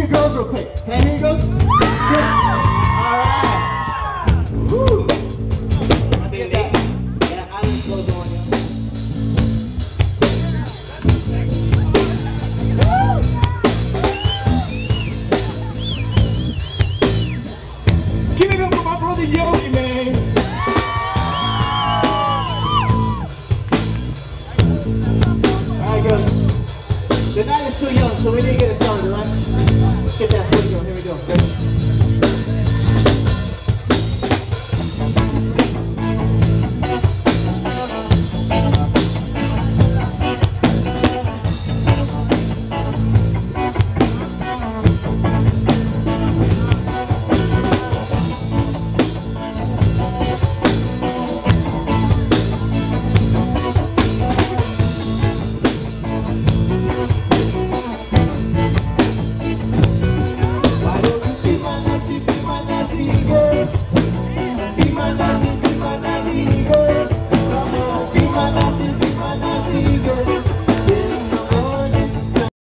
your girls real quick. Can I hear your girls? Good. Alright. Woo. Yeah, I was close on you. Give it up for my brother Yogi, man. Alright, girls. The night is too young, so we need to get it started, alright? Let's get that. Here we go. Here we go.